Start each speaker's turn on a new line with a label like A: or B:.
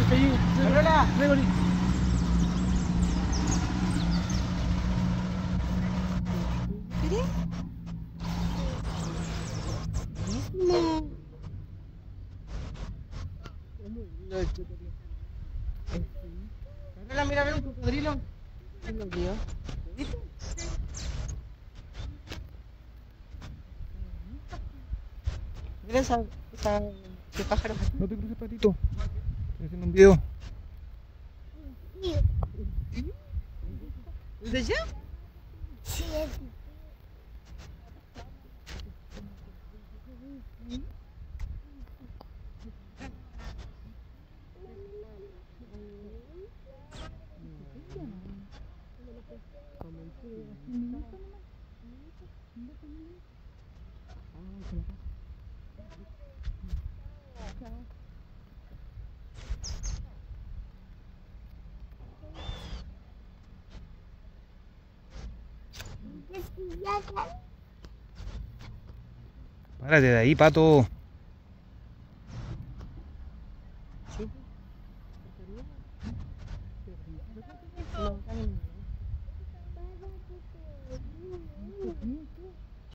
A: Carola.
B: ¿Querés? No.
A: Carola, mira, ve un cocodrilo.
B: ¿Qué lo vio? ¿Viste? Mira ese pájaro.
C: No te cruces, patito. Estoy haciendo un video.
B: ¿De allá?
D: Sí,
C: Párate de ahí, pato.
B: No,